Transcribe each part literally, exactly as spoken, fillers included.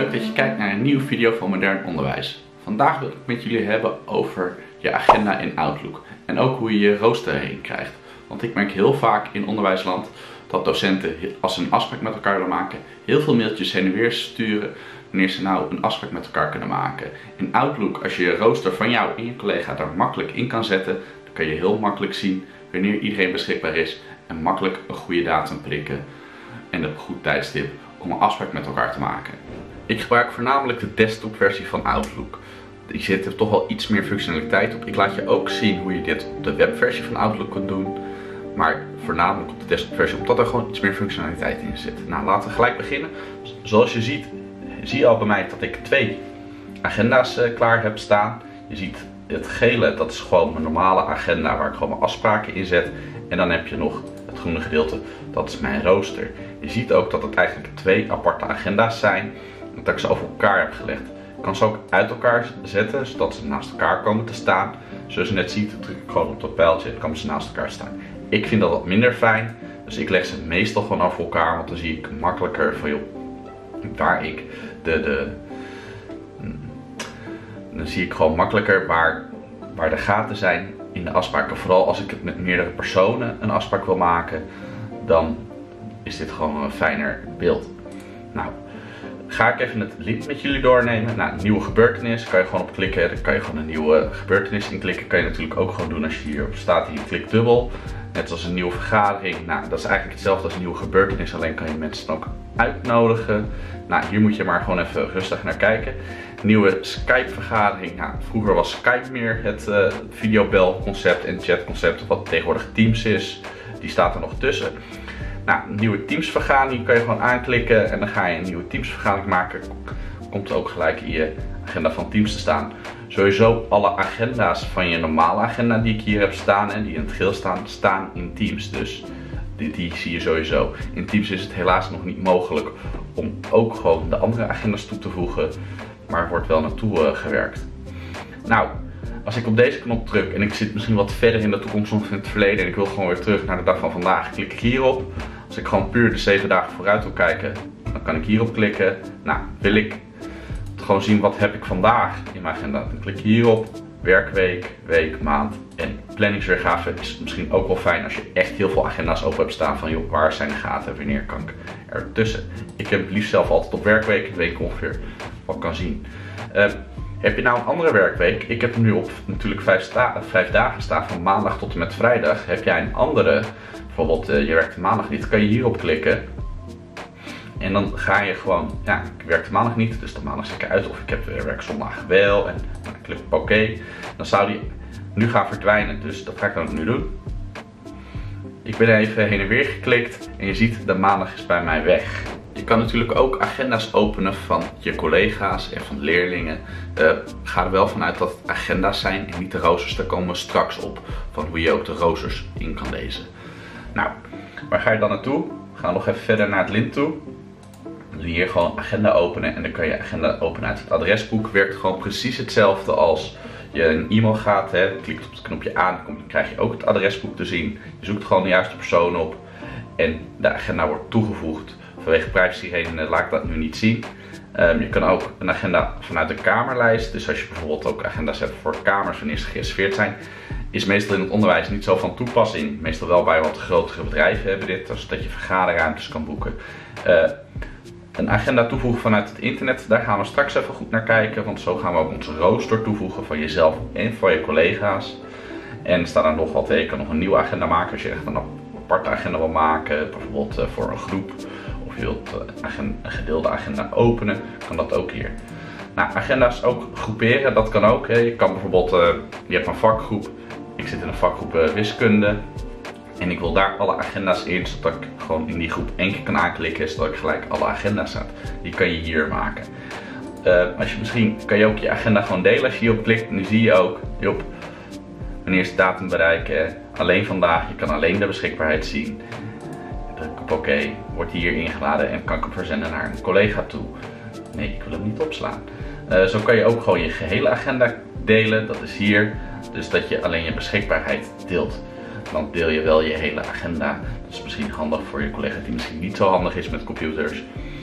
Leuk dat je kijkt naar een nieuwe video van Modern Onderwijs. Vandaag wil ik het met jullie hebben over je agenda in Outlook en ook hoe je je rooster heen krijgt. Want ik merk heel vaak in onderwijsland dat docenten, als ze een afspraak met elkaar willen maken, heel veel mailtjes heen en weer sturen wanneer ze nou een afspraak met elkaar kunnen maken. In Outlook, als je je rooster van jou en je collega daar makkelijk in kan zetten, dan kan je heel makkelijk zien wanneer iedereen beschikbaar is en makkelijk een goede datum prikken en een goed tijdstip om een afspraak met elkaar te maken. Ik gebruik voornamelijk de desktop versie van Outlook. Die zit er toch wel iets meer functionaliteit op. Ik laat je ook zien hoe je dit op de webversie van Outlook kunt doen. Maar voornamelijk op de desktop versie, omdat er gewoon iets meer functionaliteit in zit. Nou, laten we gelijk beginnen. Zoals je ziet, zie je al bij mij dat ik twee agenda's uh, klaar heb staan. Je ziet het gele, dat is gewoon mijn normale agenda waar ik gewoon mijn afspraken in zet. En dan heb je nog het groene gedeelte, dat is mijn rooster. Je ziet ook dat het eigenlijk twee aparte agenda's zijn, dat ik ze over elkaar heb gelegd. Ik kan ze ook uit elkaar zetten, zodat ze naast elkaar komen te staan. Zoals je net ziet, druk ik gewoon op dat pijltje en komen ze naast elkaar staan. Ik vind dat wat minder fijn, dus ik leg ze meestal gewoon over elkaar, want dan zie ik makkelijker van joh, waar ik de, de dan zie ik gewoon makkelijker waar, waar de gaten zijn in de afspraken. Vooral als ik het met meerdere personen een afspraak wil maken, dan is dit gewoon een fijner beeld. Nou, ga ik even het link met jullie doornemen. Nou, een nieuwe gebeurtenis, kan je gewoon op klikken. Dan kan je gewoon een nieuwe gebeurtenis inklikken. Kan je natuurlijk ook gewoon doen als je hierop staat. Hier klik dubbel. Net als een nieuwe vergadering. Nou, dat is eigenlijk hetzelfde als een nieuwe gebeurtenis. Alleen kan je mensen ook uitnodigen. Nou, hier moet je maar gewoon even rustig naar kijken. Nieuwe Skype vergadering. Nou, vroeger was Skype meer het uh, videobelconcept en chatconcept. Wat tegenwoordig Teams is. Die staat er nog tussen. Nou, een nieuwe Teams vergadering kan je gewoon aanklikken en dan ga je een nieuwe Teams vergadering maken. Komt ook gelijk in je agenda van Teams te staan. Sowieso alle agenda's van je normale agenda die ik hier heb staan en die in het geel staan, staan in Teams. Dus die, die zie je sowieso. In Teams is het helaas nog niet mogelijk om ook gewoon de andere agenda's toe te voegen. Maar er wordt wel naartoe uh, gewerkt. Nou, als ik op deze knop druk en ik zit misschien wat verder in de toekomst of in het verleden en ik wil gewoon weer terug naar de dag van vandaag, klik ik hierop. Als ik gewoon puur de zeven dagen vooruit wil kijken, dan kan ik hierop klikken. Nou, wil ik gewoon zien wat heb ik vandaag in mijn agenda, dan klik ik hierop. Werkweek, week, maand en planningsweergave is misschien ook wel fijn als je echt heel veel agenda's open hebt staan van joh, waar zijn de gaten en wanneer kan ik ertussen. Ik heb het liefst zelf altijd op werkweek, een week ongeveer wat kan zien. Uh, Heb je nou een andere werkweek? Ik heb hem nu op natuurlijk vijf, sta vijf dagen staan, van maandag tot en met vrijdag. Heb jij een andere, bijvoorbeeld uh, je werkt maandag niet, kan je hierop klikken. En dan ga je gewoon, ja, ik werk maandag niet, dus de maandag zet ik uit. Of ik heb uh, werk zondag wel en dan klik ik op oké. Dan zou die nu gaan verdwijnen, dus dat ga ik dan nu doen. Ik ben even heen en weer geklikt en je ziet de maandag is bij mij weg. Je kan natuurlijk ook agenda's openen van je collega's en van leerlingen. Uh, ga er wel vanuit dat het agenda's zijn en niet de roosters. Daar komen we straks op van hoe je ook de roosters in kan lezen. Nou, waar ga je dan naartoe? We gaan nog even verder naar het lint toe. Dan doe je hier gewoon agenda openen en dan kan je agenda openen uit het adresboek. Werkt gewoon precies hetzelfde als je een e-mail gaat. Hè. Klikt op het knopje aan, dan krijg je ook het adresboek te zien. Je zoekt gewoon de juiste persoon op en de agenda wordt toegevoegd. Vanwege privacyredenen laat ik dat nu niet zien. Um, je kan ook een agenda vanuit de kamerlijst. Dus als je bijvoorbeeld ook agenda's hebt voor kamers wanneer ze gereserveerd zijn. Is meestal in het onderwijs niet zo van toepassing. Meestal wel bij wat grotere bedrijven hebben dit. Zodat je vergaderruimtes kan boeken. Uh, een agenda toevoegen vanuit het internet. Daar gaan we straks even goed naar kijken. Want zo gaan we ook onze rooster toevoegen van jezelf en van je collega's. En er staat er nog wat. Je kan nog een nieuwe agenda maken als je echt een aparte agenda wil maken. Bijvoorbeeld uh, voor een groep. Of je wilt een gedeelde agenda openen, kan dat ook hier. Nou, agenda's ook groeperen, dat kan ook. Hè. Je kan bijvoorbeeld, uh, je hebt een vakgroep, ik zit in een vakgroep uh, wiskunde. En ik wil daar alle agenda's in, zodat ik gewoon in die groep één keer kan aanklikken, zodat ik gelijk alle agenda's heb. Die kan je hier maken. Uh, als je misschien kan je ook je agenda gewoon delen als je hierop klikt. Nu zie je ook, joh, wanneer is de datum bereiken, alleen vandaag, je kan alleen de beschikbaarheid zien. Druk op oké, wordt hier ingeladen en kan ik hem verzenden naar een collega toe. Nee, ik wil hem niet opslaan. Uh, zo kan je ook gewoon je gehele agenda delen, dat is hier. Dus dat je alleen je beschikbaarheid deelt. Dan deel je wel je hele agenda. Dat is misschien handig voor je collega die misschien niet zo handig is met computers.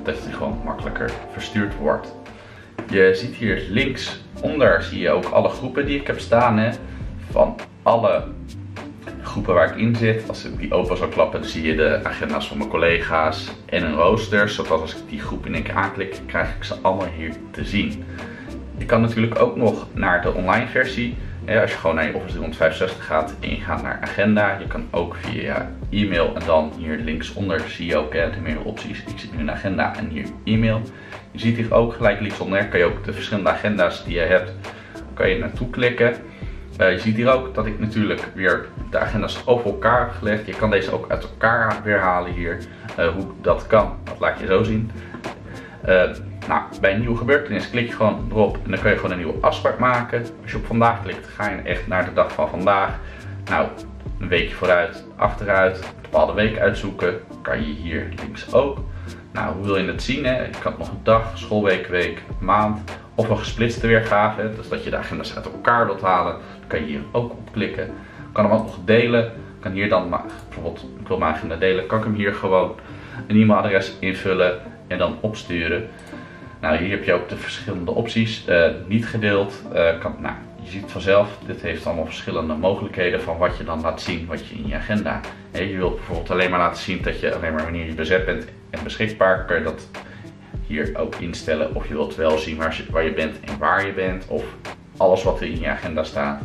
dat het gewoon makkelijker verstuurd wordt. Je ziet hier links onder zie je ook alle groepen die ik heb staan. Hè. Van alle groepen waar ik in zit. Als ik die open zou klappen, dan zie je de agenda's van mijn collega's en een rooster. Zodat als ik die groep in één keer aanklik, krijg ik ze allemaal hier te zien. Je kan natuurlijk ook nog naar de online versie. Als je gewoon naar je Office driehonderdvijfenzestig gaat en je gaat naar agenda. Je kan ook via e-mail en dan hier linksonder zie je ook de meerdere opties. Ik zit nu in agenda en hier e-mail. Je ziet hier ook gelijk linksonder kan je ook de verschillende agenda's die je hebt, kan je naartoe klikken. Uh, je ziet hier ook dat ik natuurlijk weer de agenda's over elkaar heb gelegd. Je kan deze ook uit elkaar weer halen hier. Uh, hoe dat kan, dat laat je zo zien. Uh, nou, bij een nieuwe gebeurtenis klik je gewoon erop en dan kun je gewoon een nieuwe afspraak maken. Als je op vandaag klikt, ga je echt naar de dag van vandaag. Nou, een weekje vooruit, achteruit, een bepaalde week uitzoeken. Kan je hier links ook. Nou, hoe wil je het zien? Hè? Je kan nog een dag, schoolweek, week, maand of een gesplitste weergave. Hè? Dus dat je de agenda's uit elkaar wilt halen. Dan kan je hier ook op klikken. Je kan hem ook nog delen. Ik kan hier dan bijvoorbeeld, ik wil mijn agenda delen, kan ik hem hier gewoon een e-mailadres invullen en dan opsturen. Nou, hier heb je ook de verschillende opties. Uh, niet gedeeld. Uh, kan, nou, je ziet vanzelf, dit heeft allemaal verschillende mogelijkheden van wat je dan laat zien wat je in je agenda. He, je wilt bijvoorbeeld alleen maar laten zien dat je alleen maar wanneer je bezet bent en beschikbaar, kan je dat hier ook instellen. Of je wilt wel zien waar je, waar je bent en waar je bent. Of alles wat er in je agenda staat.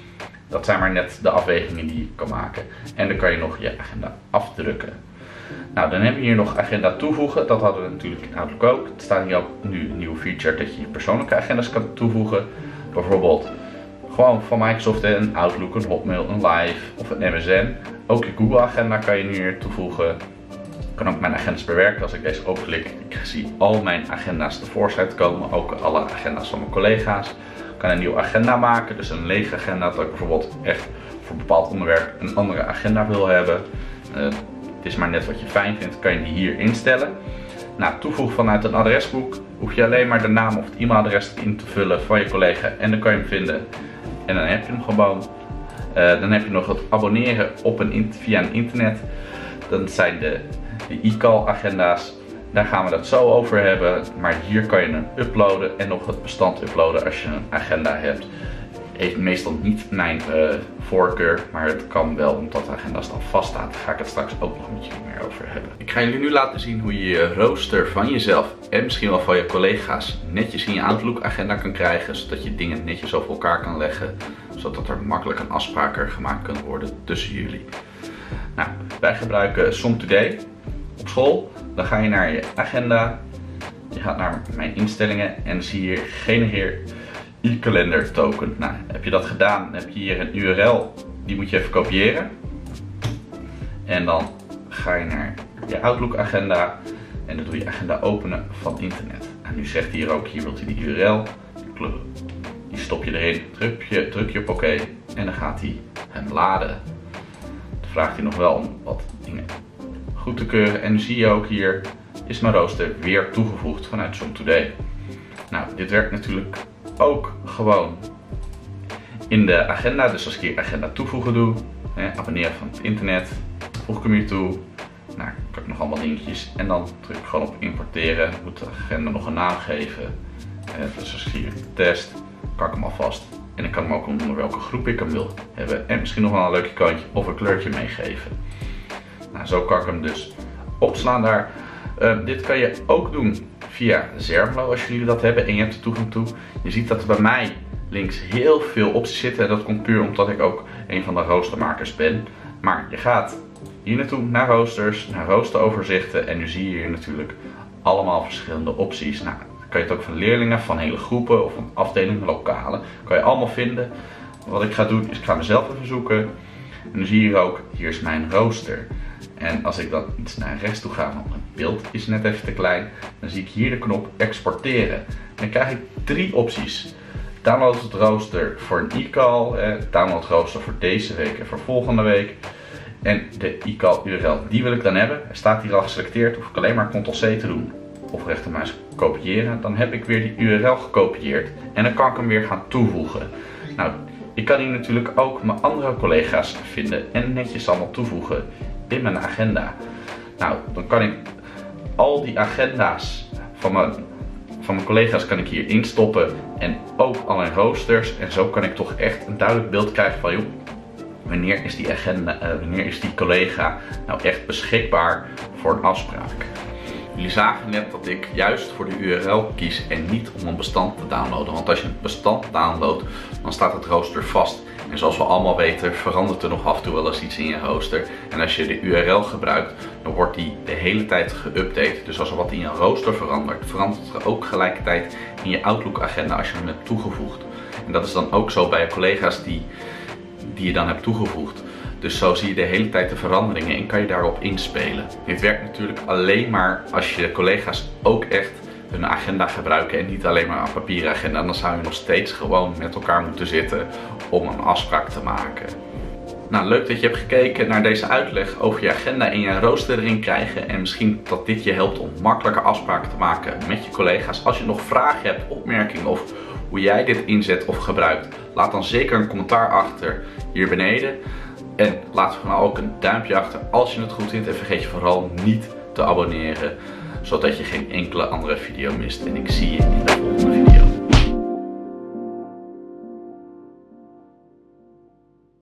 Dat zijn maar net de afwegingen die je kan maken. En dan kan je nog je agenda afdrukken. Nou, dan hebben we hier nog agenda toevoegen. Dat hadden we natuurlijk in Outlook ook. Er staat hier ook nu een nieuwe feature dat je je persoonlijke agendas kan toevoegen. Bijvoorbeeld gewoon van Microsoft een Outlook, een Hotmail, een Live of een M S N. Ook je Google agenda kan je nu hier toevoegen. Ik kan ook mijn agendas bewerken. Als ik deze openklik, ik zie al mijn agenda's tevoorschijn komen. Ook alle agenda's van mijn collega's. Ik kan een nieuwe agenda maken. Dus een lege agenda. Dat ik bijvoorbeeld echt voor een bepaald onderwerp een andere agenda wil hebben. Uh, het is maar net wat je fijn vindt. Kan je die hier instellen. Nou, toevoegen vanuit een adresboek. Hoef je alleen maar de naam of het e-mailadres in te vullen van je collega. En dan kan je hem vinden. En dan heb je hem gewoon. Uh, dan heb je nog het abonneren op een, via een internet. Dat zijn de, de e-call agenda's. Daar gaan we het zo over hebben. Maar hier kan je hem uploaden en nog het bestand uploaden als je een agenda hebt. Heeft meestal niet mijn uh, voorkeur, maar het kan wel omdat de agenda's dan vaststaat. Daar ga ik het straks ook nog met jullie meer over hebben. Ik ga jullie nu laten zien hoe je je rooster van jezelf en misschien wel van je collega's netjes in je Outlook agenda kan krijgen. Zodat je dingen netjes over elkaar kan leggen. Zodat er makkelijk een afspraak gemaakt kan worden tussen jullie. Nou, wij gebruiken SomToday op school. Dan ga je naar je agenda. Je gaat naar mijn instellingen en dan zie je hier genereer e-kalender token. Nou, heb je dat gedaan, dan heb je hier een U R L. Die moet je even kopiëren. En dan ga je naar je Outlook agenda. En dan doe je agenda openen van internet. En nu zegt hij hier ook, hier wilt hij die U R L. Die stop je erin, druk je, druk je op oké. En dan gaat hij hem laden. Dan vraagt hij nog wel om wat dingen goed te keuren. En nu zie je ook hier, is mijn rooster weer toegevoegd vanuit SomToday. Nou, dit werkt natuurlijk ook gewoon in de agenda. Dus als ik hier agenda toevoegen doe, hè, abonneren van het internet, voeg ik hem hier toe. Nou, kan ik nog allemaal dingetjes en dan druk ik gewoon op importeren. Moet de agenda nog een naam geven. Eh, dus als ik hier test, kan ik hem alvast. En ik kan hem ook onder welke groep ik hem wil hebben. En misschien nog wel een leuk icoontje of een kleurtje meegeven. Nou, zo kan ik hem dus opslaan daar. Uh, dit kan je ook doen via Zermelo als jullie dat hebben en je hebt er toegang toe. Je ziet dat er bij mij links heel veel opties zitten. Dat komt puur omdat ik ook een van de roostermakers ben. Maar je gaat hier naartoe naar roosters, naar roosteroverzichten en nu zie je hier natuurlijk allemaal verschillende opties. Nou, dan kan je het ook van leerlingen, van hele groepen of van afdelingen, lokalen. Kan je allemaal vinden. Wat ik ga doen is ik ga mezelf even zoeken. En nu zie je hier ook, hier is mijn rooster. En als ik dan iets naar rechts toe ga, want mijn beeld is net even te klein, dan zie ik hier de knop exporteren. Dan krijg ik drie opties. Download het rooster voor een e-call, eh, download het rooster voor deze week en voor volgende week. En de e-call U R L, die wil ik dan hebben. Er staat hier al geselecteerd, hoef ik alleen maar control C te doen. Of rechtermuis kopiëren. Dan heb ik weer die U R L gekopieerd. En dan kan ik hem weer gaan toevoegen. Nou, ik kan hier natuurlijk ook mijn andere collega's vinden en netjes allemaal toevoegen in mijn agenda. Nou, dan kan ik al die agenda's van mijn, van mijn collega's kan ik hier instoppen. En ook al in roosters. En zo kan ik toch echt een duidelijk beeld krijgen van, joh, wanneer is die agenda, uh, wanneer is die collega nou echt beschikbaar voor een afspraak. Jullie zagen net dat ik juist voor de U R L kies en niet om een bestand te downloaden. Want als je een bestand downloadt, dan staat het rooster vast. En zoals we allemaal weten, verandert er nog af en toe wel eens iets in je rooster. En als je de U R L gebruikt, dan wordt die de hele tijd geüpdate. Dus als er wat in je rooster verandert, verandert er ook gelijkertijd in je Outlook agenda als je hem hebt toegevoegd. En dat is dan ook zo bij collega's die, die je dan hebt toegevoegd. Dus zo zie je de hele tijd de veranderingen en kan je daarop inspelen. Dit werkt natuurlijk alleen maar als je collega's ook echt hun agenda gebruiken en niet alleen maar een papieren agenda. Dan zou je nog steeds gewoon met elkaar moeten zitten om een afspraak te maken. Nou, leuk dat je hebt gekeken naar deze uitleg over je agenda en je rooster erin krijgen. En misschien dat dit je helpt om makkelijker afspraken te maken met je collega's. Als je nog vragen hebt, opmerkingen of hoe jij dit inzet of gebruikt, laat dan zeker een commentaar achter hier beneden. En laat vooral ook een duimpje achter als je het goed vindt. En vergeet je vooral niet te abonneren, zodat je geen enkele andere video mist. En ik zie je in de volgende video.